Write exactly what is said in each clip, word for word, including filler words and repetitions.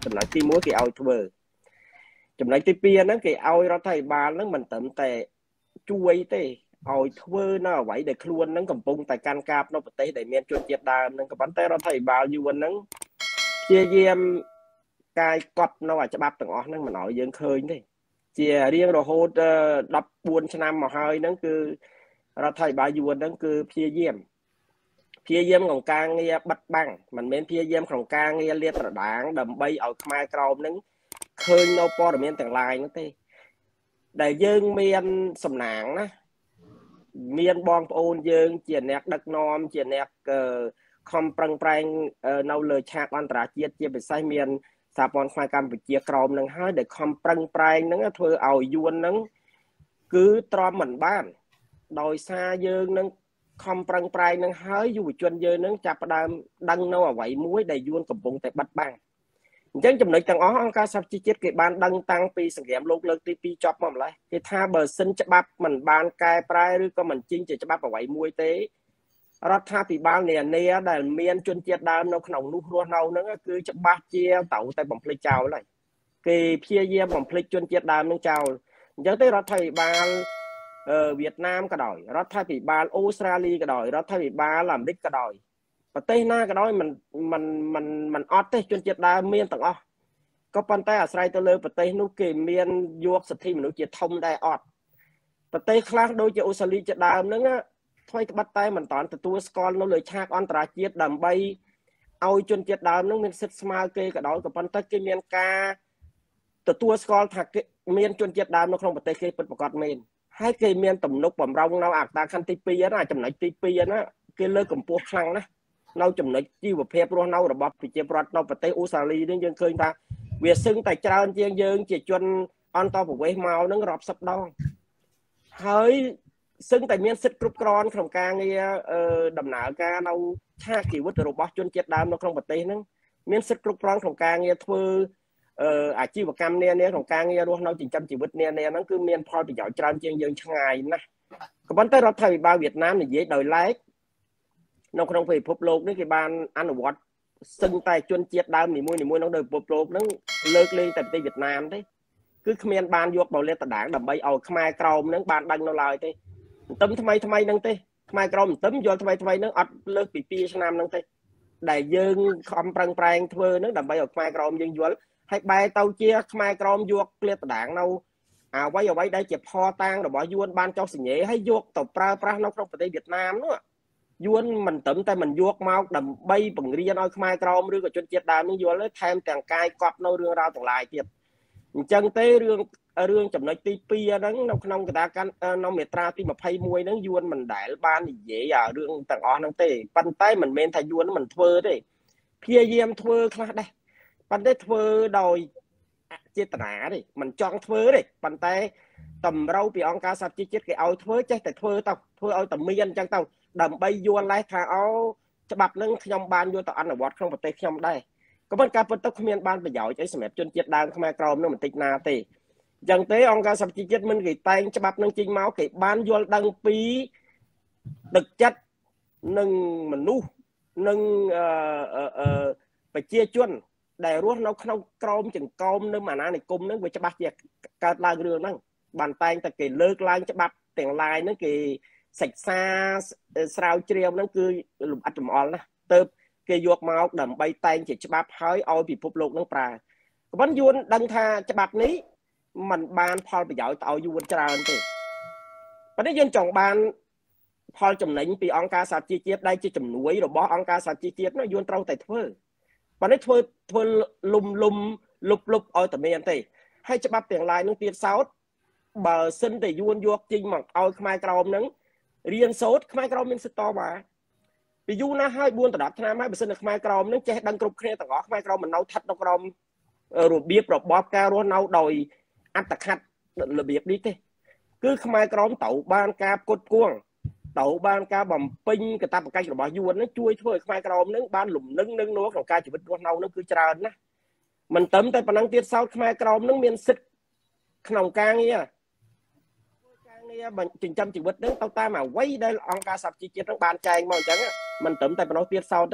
ចំណុចទីមួយគេឲ្យធ្វើចំណុចទីពីរហ្នឹងគេឲ្យរដ្ឋាភិបាលហ្នឹងមិនត្រឹមតែជួយទេឲ្យធ្វើនៅអ្វីដែលខ្លួនហ្នឹងកំពុងតែកាន់កាប់នៅប្រទេសដែលមានជនជាតិដើមហ្នឹងក៏ប៉ុន្តែរដ្ឋាភិបាលយួនហ្នឹងព្យាយាមកាយកត់នៅអាច្បាប់ទាំងអស់ហ្នឹងមិនឲ្យយើងឃើញទេជារៀងរហូតដប់បួនឆ្នាំមកហើយហ្នឹងគឺរដ្ឋាភិបាលយួនហ្នឹងគឺព្យាយាមព្យាយាមក្នុងការងារបិទបាំងមិនមែនព្យាយាមក្នុងការងារលាតត្រដាងដើម្បីឲ្យខ្មែរក្រមហ្នឹងឃើញនៅព័ត៌មានទាំងឡាយនោះទេដែលយើងមានសំណាងណាមានបងប្អូនយើងជាអ្នកដឹកនាំជាអ្នកខំប្រឹងប្រែងនៅលើឆាកអន្តរជាតិជាពិសេសមានសហព័ន្ធខ្មែរកម្ពុជាក្រមនឹងហើយដែលខំប្រឹងប្រែងហ្នឹងធ្វើឲ្យយួនហ្នឹងគឺទ្រាំមិនបានដោយសារយើងនឹងខំប្រឹងប្រែងនឹងហើយយុវជនយើងនឹងចាប់ផ្ដើមដឹងនៅអ្វីមួយដែលយួនកំពុងតែបិទបាំងអញ្ចឹងចំណុចទាំងអស់អង្គការសហប្រជាជាតិគេបានដឹងតាំងពីសង្គ្រាមលោកលើកទីពីរចប់មកម្ល៉េះគេថាបើសិនច្បាប់មិនបានកែប្រែឬក៏មិនចេញជាច្បាប់អ្វីមួយទេរដ្ឋាភិបាលនានាដែលមានជនជាតិដើមនៅក្នុងនោះរស់នៅហ្នឹងគឺច្បាស់ជាត្រូវតែបំភ្លេចចោលហើយគេព្យាយាមបំភ្លេចជនជាតិដើមនឹងចោលអញ្ចឹងទេរដ្ឋាភិបាលវៀតណាមក៏ដោយរដ្ឋាភិបាលអូស្ត្រាលីក៏ដោយរដ្ឋាភិបាលអាមេរិកក៏ដោយប្រទេសណាក៏ដោយมันมันมันมันអត់ទេជនជាតិដើមមានទាំងអស់ក៏ប៉ុន្តែអាស្រ័យទៅលើប្រទេសនោះគេមានយកសិទ្ធិមនុស្សជាធំដែរអត់ប្រទេសខ្លះដូចជាអូស្ត្រាលីជាដើមហ្នឹងថ្មីត្បិតតែមិនតាន់ទទួលស្គាល់នៅលើឆាកអន្តរជាតិដើម្បីឲ្យជនជាតិដើមហ្នឹងមានសិទ្ធិស្មើគេក៏ដោយក៏ប៉ុន្តែគេមានការទទួលស្គាល់ថាមានជនជាតិដើមនៅក្នុងប្រទេសគេពិតប្រាកដមែនហើយគេមានទំនុកបំរុងនៅអក្សរខណ្ឌទីពីរណាចំណុចទីពីរណាគេលើកកម្ពស់ខ្លាំងណាស់នៅចំណុចជីវភាពរស់នៅរបស់ប្រជាពលរដ្ឋនៅប្រទេសអូស្ត្រាលីនេះយើងឃើញថាវាសឹងតែច្រើនជាងយើងជាជនអន្តរប្រវេសន៍មកនឹងរាប់សិបដងហើយសឹងតែមានសិទ្ធិគ្រប់គ្រាន់ក្នុងការងារដំណើរការនៅឆាកជីវិតរបស់ជនជាតិដើមនៅក្នុងប្រទេសហ្នឹងមានសិទ្ធិគ្រប់គ្រាន់ក្នុងការងារធ្វើអាជីវកម្មនានាក្នុងការងាររស់នៅចិញ្ចឹមជីវិតនានាហ្នឹងគឺមានផលប្រយោជន៍ច្រើនជាងយើងឆ្ងាយណាស់ក៏ប៉ុន្តែរដ្ឋាភិបាលវៀតណាមនិយាយដោយឡែកនៅក្នុងពិភពលោកនេះគេបានអនុវត្តសឹងតែជនជាតិដើមនីមួយៗនៅលើពិភពលោកហ្នឹងលើកលែងតែប្រទេសវៀតណាមទេគឺគ្មានបានយកបោលេតតដាងដើម្បីឲ្យខ្មែរក្រមហ្នឹងបានដឹងនៅឡើយទេទន្ទឹមថ្មីថ្មីហ្នឹងទេខ្មែរក្រមទន្ទឹមយល់ថ្មីថ្មីហ្នឹងអត់លើកពីពីរឆ្នាំហ្នឹងទេដែលយើងខំប្រឹងប្រែងធ្វើហ្នឹងដើម្បីឲ្យខ្មែរក្រមយើងយល់ហើយបែរទៅជាខ្មែរក្រមយកក្លៀតតដាងនៅអ្វីអ្វីដែលជាផតាំងរបស់យួនបានចុះសញ្ញេហើយយកទៅប្រើប្រាស់នៅក្នុងប្រទេសវៀតណាមនោះយួនមិនត្រឹមតែមិនយកមកដើម្បីបង្រៀនឲ្យខ្មែរក្រមឬក៏ជនជាតិដើមនឹងយល់ទេថែមទាំងកាយកត់នៅរឿងរ៉ាវទាំងឡាយទៀតអញ្ចឹងទេរឿងរឿងចំណុចទីពីរហ្នឹងនៅក្នុងកតាកាន់នៅមាត្រាទីម្ភៃមួយហ្នឹងយួនមិនដែលបាននិយាយអារឿងទាំងអស់ហ្នឹងទេប៉ុន្តែមិនមែនថាយួនមិនធ្វើទេព្យាយាមធ្វើខ្លះដែរប៉ុន្តែធ្វើដោយអចេតនាទេមិនចង់ធ្វើទេប៉ុន្តែតម្រូវពីអង្គការសហជីវជាតិគេឲ្យធ្វើចេះតែធ្វើទៅធ្វើឲ្យតែមានអញ្ចឹងទៅដើម្បីយល់ឡេះថាអូច្បាប់ហ្នឹងខ្ញុំបានយកទៅអនុវត្តក្នុងប្រទេសខ្ញុំដែរក៏ប៉ុន្តែការពិតទៅគ្មានបានប្រយោជន៍អីសម្រាប់ជនជាតិដើមខ្មែរក្រមនឹងបន្តិចណាទេអញ្ចឹងទេអង្គការសហជីវជាតិមិនគេតែងច្បាប់នឹងចេញមកគេបានយល់ដឹងពីដឹកចិត្តនិងមនុស្សនិងអឺប្រជាជនដែលរស់នៅក្នុងក្រមចង្កោមនៅអាណានិគមហ្នឹងវាច្បាស់ជាកើតឡើងរឿងហ្នឹងបានតែងតែគេលើកឡើងច្បាប់ទាំងឡាយហ្នឹងគេសិក្សាស្រាវជ្រាវហ្នឹងគឺលំអិតលំអល់ណាស់ទៅគេយកមកដើម្បីតែងជាច្បាប់ហើយឲ្យពិភពលោកហ្នឹងប្រើក៏ប៉ុន្តែយួនដឹងថាច្បាប់នេះมันបានផលប្រយោជន៍ទៅឲ្យយួនច្រើនទេប៉ុន្តែយើងចង់បានផលចំណេញពីអង្គការសហជីវជាតិដែលជាជំនួយរបស់អង្គការសហជីវជាតិនោះយួនត្រូវតែធ្វើប៉ុន្តែធ្វើធ្វើលុំលុំលុបលុបឲ្យតែមានទេហើយច្បាប់ទាំងឡាយនោះទៀតសោតបើសិនតែយួនយកចេញមកឲ្យខ្មែរក្រមហ្នឹងរៀនសូត្រខ្មែរក្រមមានសិទ្ធិតវ៉ាពីយូរណាស់ហើយបួនដល់ដប់ឆ្នាំហើយបើសិនតែខ្មែរក្រមហ្នឹងចេះដឹងគ្រប់គ្នាទាំងអស់ខ្មែរក្រមមិននៅស្ថិតនៅក្រមរបៀបរបបការរស់នៅដោយអត្តខិតរបៀបនេះទេគឺខ្មែរក្រមត្រូវបានការផ្គត់ផ្គង់ត្រូវបានការបំពេញកាតព្វកិច្ចរបស់យួនហ្នឹងជួយធ្វើឲ្យខ្មែរក្រមហ្នឹងបានលំនឹងនឹងនោះក្នុងការជីវិតរស់នៅហ្នឹងគឺច្រើនណាស់មិនត្រឹមតែប៉ុណ្ណឹងទៀតសោតខ្មែរក្រមហ្នឹងមានសិទ្ធិក្នុងការងារការងារចិញ្ចឹមជីវិតហ្នឹងទៅតាមអ្វីដែលអង្គការសហជីវជាតិហ្នឹងបានចែងមកអញ្ចឹងមិនត្រឹមតែប៉ុណ្ណោះទៀតសោតហ្នឹង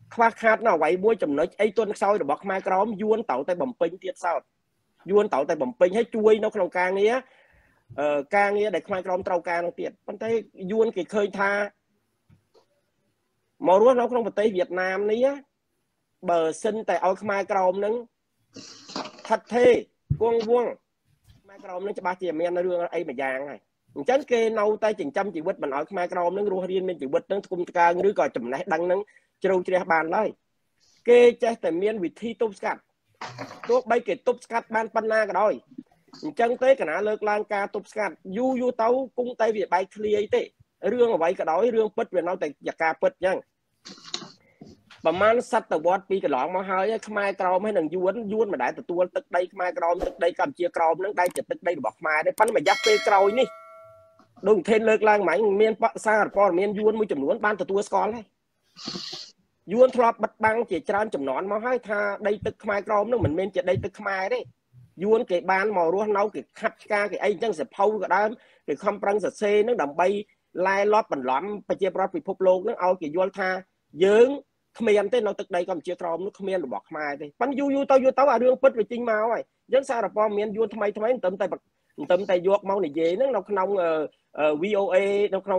ខ្វះខាតនៅអ្វីមួយចំណុចអីទន់ខ្សោយរបស់ខ្មែរក្រមយួនតៅតែបំពេញទៀតសោតយួនតៅតែបំពេញឲ្យជួយនៅក្នុងការងារអឺការងារដែលខ្មែរក្រមត្រូវការនោះទៀតប៉ុន្តែយួនគេឃើញថាមករស់នៅក្នុងប្រទេសវៀតណាមនេះបើសិនតែឲ្យខ្មែរក្រមនឹងថិតថេរគង់វង្សខ្មែរក្រមនឹងច្បាស់ជាមានរឿងអីមួយយ៉ាងហើយអញ្ចឹងគេនៅតែចិញ្ចឹមជីវិតមិនឲ្យខ្មែរក្រមនឹងរស់រានមានជីវិតនឹងធ្គុំថ្កើងឬក៏ចំណេះដឹងនឹងជ្រៅជ្រះបានឡើយគេចេះតែមានវិធីទប់ស្កាត់ទោះបីគេទប់ស្កាត់បានប៉ុណ្ណាក៏ដោយអញ្ចឹងទេកណាលើកឡើងការទប់ស្កាត់យូរយូរទៅគង់តែវាបែកធ្លាយទេរឿងអ្វីក៏ដោយរឿងពិតវានៅតែជាការពិតអញ្ចឹងប្រហែលសតវត្សពីកន្លងមកហើយខ្មែរក្រមហើយនឹងយួនយួនមិនដែលទទួលទឹកដីខ្មែរក្រមទឹកដីកម្ពុជាក្រមនឹងដែលជាទឹកដីរបស់ខ្មែរទេប៉ុន្តែរយៈពេលក្រោយនេះដូចថេនលើកឡើងហ្មងមានសារព័ត៌មានយួនមួយចំនួនបានទទួលស្គាល់ហើយយួនធ្លាប់បិទបាំងជាច្រើនចំនួនមកហើយថាដីទឹកខ្មែរក្រមនឹងមិនមែនជាដីទឹកខ្មែរទេយួនគេបានមករស់នៅគេខាត់ឆ្កាគេអីអញ្ចឹងសភៅក៏ដើមគេខំប្រឹងសរសេរនឹងដើម្បីឡែលត់បន្លំប្រជាប្រដ្ឋពិភពលោកនឹងឲ្យគេយល់ថាយើងគ្មានទេនៅទឹកដីកម្ពុជាក្រមនោះគ្មានរបស់ខ្មែរទេប៉ុន្តែយូរយូរទៅយូរទៅអារឿងពិតវាចេញមកហើយអញ្ចឹងសារព័ត៌មានយួនថ្មីថ្មីមិនត្រឹមតែមិនត្រឹមតែយកមកនិយាយហ្នឹងនៅក្នុង V O A នៅក្នុង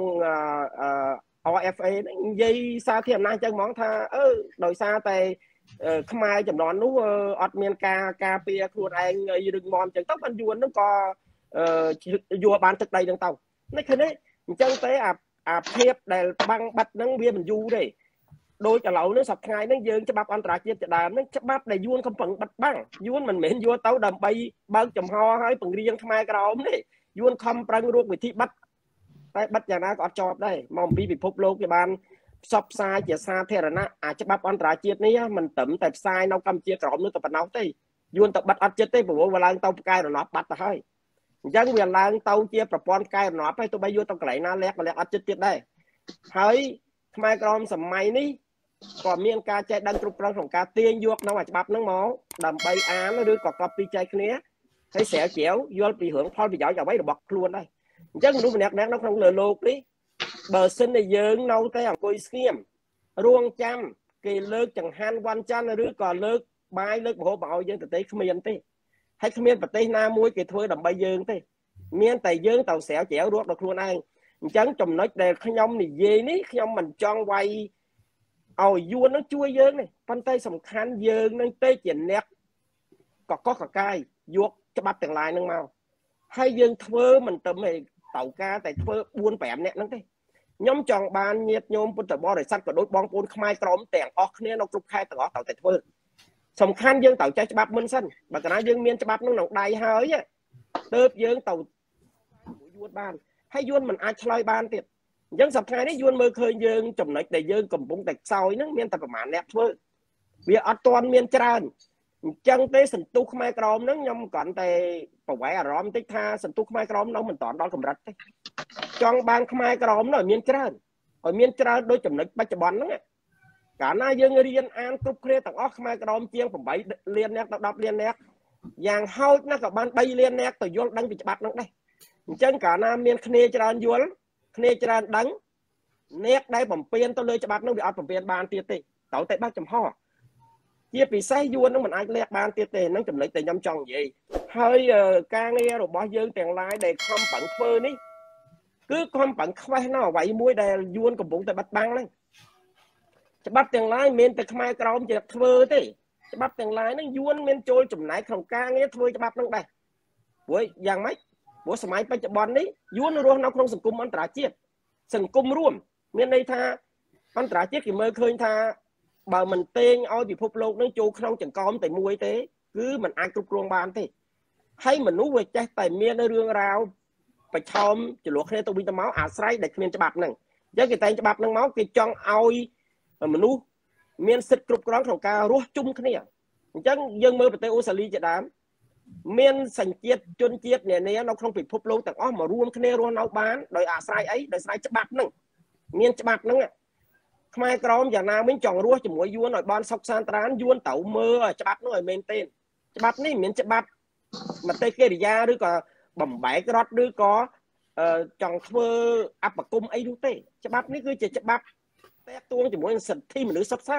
R F A និយាយសារធារណៈអញ្ចឹងហ្មងថាអឺដោយសារតែខ្មែរចំនួននោះអត់មានការការពារខ្លួនឯងរឹងមាំអញ្ចឹងទៅបានយួនហ្នឹងក៏យកបានទឹកដីហ្នឹងទៅនេះឃើញទេអញ្ចឹងទេអាអាភាពដែលបាំងបាត់ហ្នឹងវាមិនយូរទេដូចឥឡូវនេះសប្តាហ៍ថ្ងៃហ្នឹងយើងច្បាប់អន្តរជាតិជាដើមហ្នឹងច្បាប់ដែលយួនកំពុងបាត់បាំងយួនមិនមែនយកទៅដើម្បីបើកចំហឲ្យពង្រៀងខ្មែរក្រមទេយួនខំប្រឹងរកវិធីបាត់តែបាត់យ៉ាងណាក៏អត់ជាប់ដែរមកអំពីពិភពលោកគេបានផ្សព្វផ្សាយជាសាធារណៈអាច្បាប់អន្តរជាតិនេះមិនត្រឹមតែផ្សាយនៅកម្ពុជាក្រមនោះតែប៉ុណ្ណោះទេយួនទៅបាត់អត់ចិត្តទេព្រោះវាឡើងទៅផ្កាយរណបបាត់ទៅហើយអញ្ចឹងវាឡើងទៅជាប្រព័ន្ធផ្កាយរណបហើយទោះបីយកទៅកន្លែងណាលះក៏លះអត់ចិត្តទៀតដែរហើយខ្មែរក្រមសម័យនេះក៏មានការចែកដឹងគ្រប់គ្រងក្នុងការទាញយកនៅអាច្បាប់ហ្នឹងមកដើម្បីអានឬក៏កប់ពីចែកគ្នាហើយស្រាវជ្រាវយល់ពីរឿងផលប្រយោជន៍អ្វីរបស់ខ្លួនដែរអញ្ចឹងមនុស្សម្នាក់ៗនៅក្នុងលើលោកនេះបើសិនតែយើងនៅតែអង្គុយស្ងៀមរួងចាំគេលើកចង្ហាន់វ៉ាន់ច័ន្ទឬក៏លើកបាយលើកម្ហូបមកឲ្យយើងទៅទេគ្មានទេហើយគ្មានប្រទេសណាមួយគេធ្វើដើម្បីយើងទេមានតែយើងទៅស្រាវជ្រាវរកដល់ខ្លួនឯងអញ្ចឹងចំណុចដែលខ្ញុំនិយាយនេះខ្ញុំមិនចង់វាយឲ្យយួននឹងជួយយើងនេះប៉ុន្តែសំខាន់យើងនឹងទេជាអ្នកកកកកាយយកច្បាប់ទាំងឡាយនឹងមកហើយយើងធ្វើមិនទៅឲ្យតៅការតែធ្វើបួនប្រាំនាក់ហ្នឹងទេខ្ញុំចង់បានញាតិញោមពុទ្ធបរិស័ទក៏ដូចបងប្អូនខ្មែរក្រមទាំងអស់គ្នានៅគ្រប់ខេត្តទាំងអស់ត្រូវតែធ្វើសំខាន់យើងត្រូវចេះច្បាប់មុនសិនបើកាលណាយើងមានច្បាប់នឹងក្នុងដៃហើយទើបយើងទៅយួនបានហើយយួនមិនអាចឆ្លើយបានទៀតអញ្ចឹងសប្តាហ៍នេះយួនមើលឃើញយើងចំណុចដែលយើងកំពុងតែខ្សោយហ្នឹងមានតែប្រមាណអ្នកធ្វើវាអត់ទាន់មានច្រើនអញ្ចឹងទេសន្ទុះខ្មែរក្រមហ្នឹងខ្ញុំគ្រាន់តែប្រវែអារម្មណ៍តិចថាសន្ទុះខ្មែរក្រមនៅមិនតាន់ដល់កម្រិតទេចង់បានខ្មែរក្រមនៅមានច្រើនឲ្យមានច្រើនដូចចំណុចបច្ចុប្បន្នហ្នឹងកាលណាយើងរៀនអានគ្រប់គ្នាទាំងអស់ខ្មែរក្រមជាងeightលាននាក់ដល់tenលាននាក់យ៉ាងហោចណាស់ក៏បានthreeលាននាក់ទៅយល់ដឹងពីច្បាប់ហ្នឹងដែរអញ្ចឹងកាលណាមានគ្នាច្រើនយល់គ្នាច្រើនដឹងអ្នកដែលបំពេញទៅលើច្បាប់ហ្នឹងវាអត់បំពេញបានទៀតទេត្រូវតែបើកចំហជាពិសេសយួននឹងមិនអាចលះបានទៀតទេហ្នឹងចំណុចដែលខ្ញុំចង់និយាយហើយការងាររបស់យើងទាំងឡាយដែលខំប្រឹងធ្វើនេះគឺខំប្រឹងខ្វេះនៅអ្វីមួយដែលយួនកំពុងតែបាត់បាំងហ្នឹងច្បាប់ទាំងឡាយមិនតែខ្មែរក្រមជាធ្វើទេច្បាប់ទាំងឡាយហ្នឹងយួនមានចូលចំណែកក្នុងការងារធ្វើច្បាប់ហ្នឹងដែរព្រោះយ៉ាងម៉េចព្រោះសម័យបច្ចុប្បន្ននេះយួនរស់នៅក្នុងសង្គមអន្តរជាតិសង្គមរួមមានន័យថាអន្តរជាតិគេមើលឃើញថាបើមិនតេងឲ្យពិភពលោកនឹងចូលក្នុងចង្កោមតែមួយទេគឺมันអាចគ្រប់គ្រងបានទេហើយមនុស្សវាចេះតែមានរឿងរ៉ាវប្រឆោមចន្លោះគ្នាទៅវិញទៅមកអាស្រ័យដែលគ្មានច្បាប់ហ្នឹងអញ្ចឹងគេតែងច្បាប់ហ្នឹងមកគេចង់ឲ្យមនុស្សមានសិទ្ធិគ្រប់គ្រងក្នុងការរស់ជុំគ្នាអញ្ចឹងយើងមើលប្រទេសអូស្ត្រាលីជាដើមមានសញ្ជាតិជនជាតិនានានៅក្នុងពិភពលោកទាំងអស់មករួមគ្នារស់នៅបានដោយអាស្រ័យអីដោយស្រ័យច្បាប់ហ្នឹងមានច្បាប់ហ្នឹងខ្មែរក្រមយ៉ាងណាវិញចង់រស់ជាមួយយួនឲ្យបានសុខសាន្តត្រានយួនត្រូវមើលច្បាប់នោះឲ្យមែនទេច្បាប់នេះមិនមែនច្បាប់មតិកិរិយាឬក៏បំបែករត់ឬក៏ចង់ធ្វើអបគមអីនោះទេច្បាប់នេះគឺជាច្បាប់តាក់ទងជាមួយនឹងសិទ្ធិមនុស្សសុទ្ធសាធ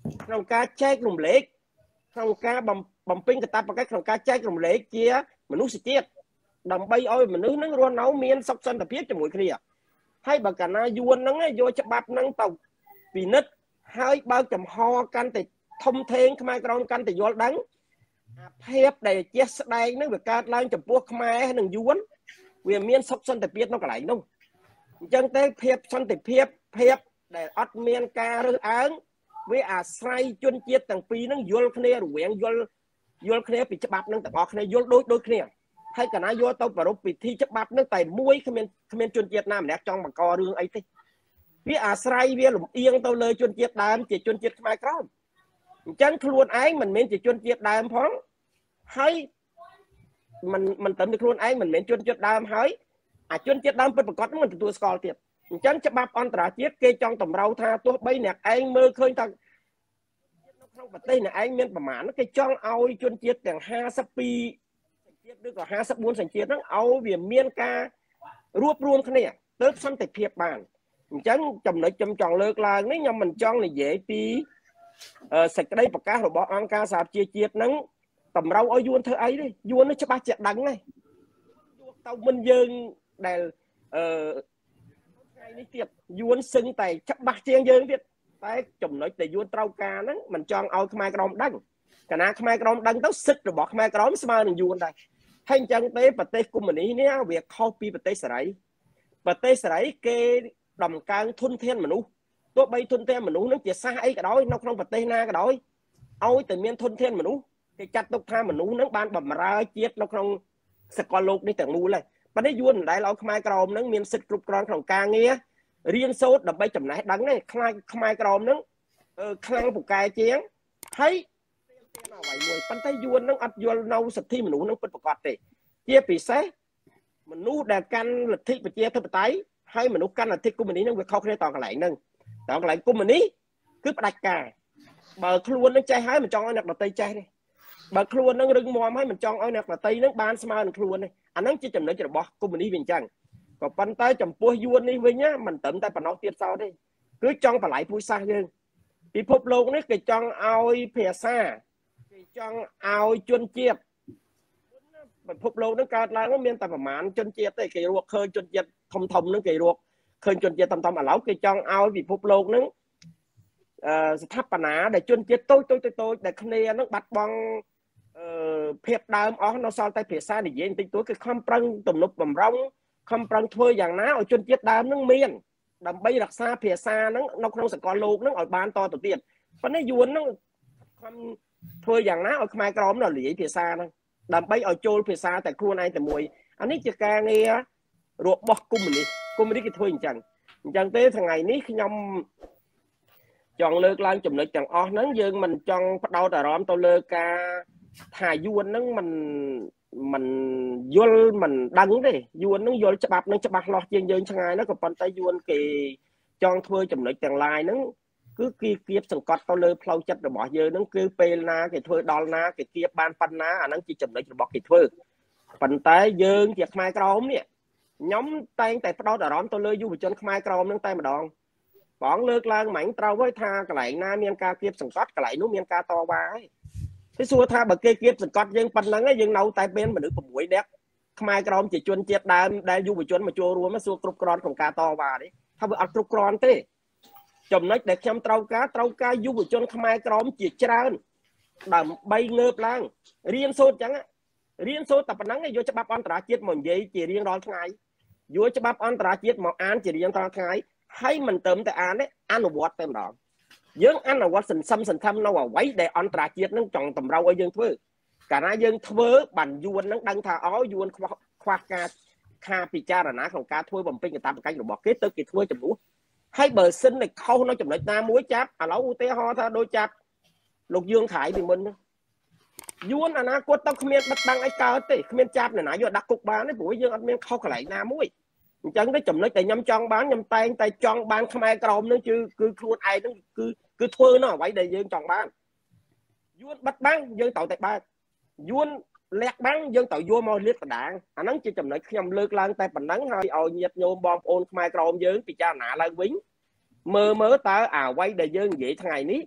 ក្នុងការចែករំលែកក្នុងការបំពេញកាតព្វកិច្ចក្នុងការចែករំលែកជាមនុស្សជាតិដើម្បីឲ្យមនុស្សនឹងរស់នៅមានសុខសន្តិភាពជាមួយគ្នាហើយបើកាលណាយួនហ្នឹងយកច្បាប់ហ្នឹងទៅពិនិត្យហើយបើកចំហកាន់តែធំធេងខ្មែរក្រមកាន់តែយល់ដឹងអាភាពដែលជាស្ដែងហ្នឹងវាកើតឡើងចំពោះខ្មែរនិងយួនវាមានសុខសន្តិភាពនៅកន្លែងនោះអញ្ចឹងទេភាពសន្តិភាពភាពដែលអត់មានការរើសអើងវាអាស្រ័យជនជាតិទាំងពីរហ្នឹងយល់គ្នារវាងយល់យល់គ្នាពីច្បាប់ហ្នឹងទាំងអស់គ្នាយល់ដូចដូចគ្នាហើយកណាយកទៅប្រពៃពិធីច្បាប់ហ្នឹងតែមួយគ្មានគ្មានជនជាតិណាម្នាក់ចង់បង្ករឿងអីទេវាអាស្រ័យវាលំអៀងទៅលើជនជាតិដើមជាជនជាតិខ្មែរក្រមអញ្ចឹងខ្លួនឯងមិនមែនជាជនជាតិដើមផងហើយมันมันត្រឹមតែខ្លួនឯងមិនមែនជនជាតិដើមហើយអាជនជាតិដើមពិតប្រាកដមិនទទួលស្គាល់ទៀតអញ្ចឹងច្បាប់អន្តរជាតិគេចង់តម្រូវថាទោះបីអ្នកឯងមើលឃើញថានៅក្នុងប្រទេសអ្នកឯងមានប្រមាណគេចង់ឲ្យជនជាតិទាំងห้าสิบពីរសញ្ជាតិឬក៏ห้าสิบbốnសញ្ជាតិហ្នឹងឲ្យវាមានការរួបរวมគ្នាទៅសន្តិភាពបានអញ្ចឹងចំណុចខ្ញុំចង់លើកឡើងនេះខ្ញុំមិនចង់និយាយពីសេចក្តីប្រកាសរបស់អង្គការសហប្រជាជាតិហ្នឹងតម្រូវឲ្យយួនធ្វើអីទេយួននេះច្បាស់ជាដឹងហើយទៅមិនយើងដែលអឺថ្ងៃនេះទៀតយួនសឹងតែច្បាស់ជាងយើងទៀតតែចំណុចដែលយួនត្រូវការហ្នឹងមិនចង់ឲ្យខ្មែរក្រមដឹងកាលណាខ្មែរក្រមដឹងទៅសិទ្ធិរបស់ខ្មែរក្រមស្មើនឹងយួនដែរហើយអញ្ចឹងទេប្រទេសកុម្មុយនីសនេះវាខុសពីប្រទេសសេរីប្រទេសសេរីគេដំកើងធនធានមនុស្សទោះបីធនធានមនុស្សនឹងជាសាសអីក៏ដោយនៅក្នុងប្រទេសណាក៏ដោយឲ្យតែមានធនធានមនុស្សគេចាត់ទុកថាមនុស្សនឹងបានបម្រើជាតិនៅក្នុងសកលលោកនេះទាំងមូលហើយប៉ុន្តែយួនមិនដែលឲ្យខ្មែរក្រមនឹងមានសិទ្ធិគ្រប់គ្រាន់ក្នុងការងាររៀនសូត្រដើម្បីចំណេះដឹងទេខ្លាចខ្មែរក្រមនឹងខ្លាំងពូកែជាងហើយទានអ្វីមួយប៉ុន្តែយួននឹងអត់យល់នៅសិទ្ធិមនុស្សនឹងពិតប្រាកដទេជាពិសេសមនុស្សដែលកាន់លទ្ធិប្រជាធិបតេយ្យហើយមនុស្សកាន់លទ្ធិកុម្មុយនីសនឹងវាខុសគ្នាតកន្លែងហ្នឹងតកន្លែងកុម្មុយនីសគឺផ្ដាច់ការបើខ្លួននឹងចេះហើយមិនចង់ឲ្យអ្នកដទៃចេះទេបើខ្លួននឹងរឹងមាំហើយមិនចង់ឲ្យអ្នកដទៃនឹងបានស្មើនឹងខ្លួនទេអាហ្នឹងជាចំណុចរបស់កុម្មុយនីសវាអញ្ចឹងក៏ប៉ុន្តែចំពោះយួននេះវិញមិនត្រឹមតែប៉ុណ្ណោះទៀតសោតទេគឺចង់បល័យពូជសាសន៍យើងពិភពលោកនេះគេចង់ឲ្យភាសាគេចង់ឲ្យជនជាតិពិភពលោកនឹងកើតឡើងមានតែប្រមាណជនជាតិទេគេរកឃើញជនជាតិធំធំនឹងគេរកឃើញជនជាតិធំធំឥឡូវគេចង់ឲ្យពិភពលោកនឹងអឺស្ថាបនាដែលជនជាតិតូចតូចតូចដែលគ្នានឹងបាត់បង់អឺភាពដើមអស់នៅសល់តែភាសានិយាយបន្តិចតួចគឺខំប្រឹងទំនុកបំរុងខំប្រឹងធ្វើយ៉ាងណាឲ្យជនជាតិដើមនឹងមានដើម្បីរក្សាភាសានឹងនៅក្នុងសកលលោកនឹងឲ្យបានតទៅទៀតប៉ុន្តែយួននឹងខំធ្វើយ៉ាងណាឲ្យខ្មែរក្រមនៅលាយភាសានឹងដើម្បីឲ្យចូលភាសាតែខ្លួនឯងតែមួយអានេះជាការងាររបស់កុម្មុយនីសកុម្មុយនីសគេធ្វើអញ្ចឹងអញ្ចឹងទេថ្ងៃនេះខ្ញុំចង់លើកឡើងចំណុចទាំងអស់ហ្នឹងយើងមិនចង់ផ្ដោតអារម្មណ៍ទៅលើការថាយួនហ្នឹងមិនមិនយល់មិនដឹងទេយួនហ្នឹងយល់ច្បាប់ហ្នឹងច្បាស់លាស់ជាងយើងឆ្ងាយណាស់ក៏ប៉ុន្តែយួនគេចង់ធ្វើចំណុចទាំងឡាយហ្នឹងគឺគេគៀបសង្កត់ទៅលើផ្លូវចិត្តរបស់យើងហ្នឹងគឺពេលណាគេធ្វើដល់ណាគេគៀបបានប៉ុណ្ណាអាហ្នឹងជាចំណុចរបស់គេធ្វើប៉ុន្តែយើងជាខ្មែរក្រមនេះខ្ញុំតែងតែផ្ដោតអារម្មណ៍ទៅលើយុវជនខ្មែរក្រមហ្នឹងតែម្ដងបងលើកឡើងមិញត្រូវហើយថាកន្លែងណាមានការគៀបសង្កត់កន្លែងនោះមានការតវ៉ាហើយគេសួរថាបើគេគៀបសង្កត់យើងប៉ុណ្ណឹងយើងនៅតែមានមនុស្ស៦នាក់ខ្មែរក្រមជាជនជាតិដើមដែលយុវជនមកចូលរួមសួរគ្រប់គ្រាន់ក្នុងការតវ៉ាទេថាវាអត់គ្រប់គ្រាន់ទេចំណុចដែលខ្ញុំត្រូវការត្រូវការយុវជនខ្មែរក្រមជាច្រើនដើម្បីងើបឡើងរៀនសូត្រអញ្ចឹងរៀនសូត្រតែប៉ុណ្ណឹងយកច្បាប់អន្តរជាតិមកនិយាយជារៀងរាល់ថ្ងៃយកច្បាប់អន្តរជាតិមកអានជារៀងរាល់ថ្ងៃហើយមិនត្រឹមតែអានទេអនុវត្តតែម្ដងយើងអនុវត្តសន្សំសន្ថឹមនៅអ្វីដែលអន្តរជាតិនឹងចង់តម្រូវឲ្យយើងធ្វើកាលណាយើងធ្វើបានយួននឹងដឹងថាអូយួនខ្វះខ្វះការការពិចារណាក្នុងការធ្វើបំពេញកាតព្វកិច្ចរបស់គេទៅគេធ្វើចំនួនហើយបើសិនតែខុសនៅចំណុចណាមួយចាប់ឥឡូវឧទាហរណ៍ថាដូចចាប់លោកយើងខៃពីមុនយួនអនាគតទៅគ្មានបិទបាំងអីកើតទេគ្មានចាប់អ្នកណាយកដាក់គុកបានទេព្រោះយើងអត់មានខុសកន្លែងណាមួយអញ្ចឹងទៅចំណុចដែលខ្ញុំចង់បានខ្ញុំតែងតែចង់បានខ្មែរក្រមនឹងគឺគឺខ្លួនឯងនឹងគឺគឺធ្វើនៅអ្វីដែលយើងចង់បានយួនបិទបាំងយើងត្រូវតែបើកយួនលាក់បាំងយើងត្រូវយកមកលាតកណ្ដាលអាហ្នឹងជាចំណុចខ្ញុំលើកឡើងតែប៉ុណ្ណឹងហើយឲ្យញាតិញោមបងប្អូនខ្មែរក្រមយើងពិចារណាឡើងវិញមើលមើលតើអ្វីដែលយើងនិយាយថ្ងៃនេះ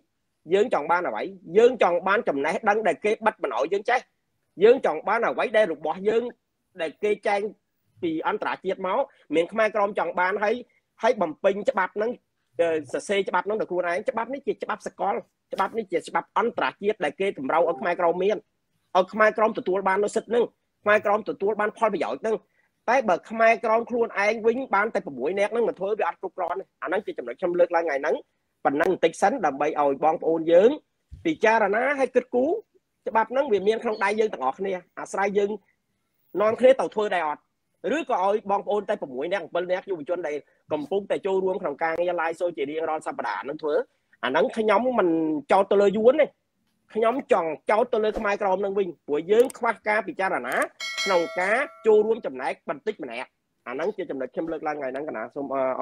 dương chọn ban là vậy dương chọn ban chồng này đăng để kê bắt mà nội dương chết dương chọn ban là vậy đây được bỏ dương để kê trang vì anh trả chiết máu miền Khmer Krom chọn ban thấy thấy bầm pin chấp bắp nó sờ xe chấp bắp nó được cuốn ấy chấp bắp ní chỉ chấp bắp sạc con chấp bắp ní chỉ chấp bắp anh trả chiết để kê cầm rau ở Khmer Krom miền ở Khmer Krom từ tua ban nó xịt nưng Khmer Krom từ tua ban phơi bị giỏi nưng tại bờ Khmer Krom khuôn anh vĩnh ban tại buổi nét nưng mà thôi bị ăn cục ron anh nói chỉ chậm lại chăm lược lại ngày nắng bản năng tích sánh đầm bay ồi bong ôn dướng thì cha là nó hay kết cú chấp bắp nó vì miền không đại dương tận ngọt nè à sai dương non khế tàu thôi đại ọtหรือก็เอาบองโอนแต่ผมวยเนี่ยเป็นเนี่ยอยู่จนใดกำปุ้งแต่โจรวมของกลางยาลายโซเจดีรอนสัปดาห์นั่นเถอะอันนั้นขย้อมมันเจ้าตัวเลยย้วนเลยขย้อมจ่องเจ้าตัวเลยขมายกรอบนั่งวิ่งหัวเยื้องคว้ากาปิจารณาขนมกาโจรวมจำไหนบันทึกมันแหนอันนั้นจะจำไหนเข้มเลิกล่างไงนั้นกันนะสมอ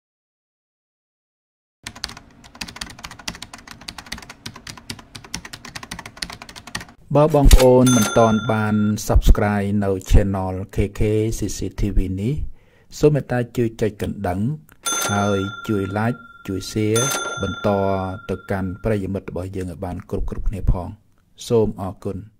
បើបងប្អូនមិនទាន់បាន Subscribe នៅ Channel เค เค ซี ซี ที วี នេះសូមមេត្តាជួយចុចកណ្ដឹងហើយជួយ Like ជួយ Share បន្តទៅកាន់ប្រិយមិត្តរបស់យើងឲ្យបានគ្រប់គ្រប់គ្នាផងសូមអរគុណ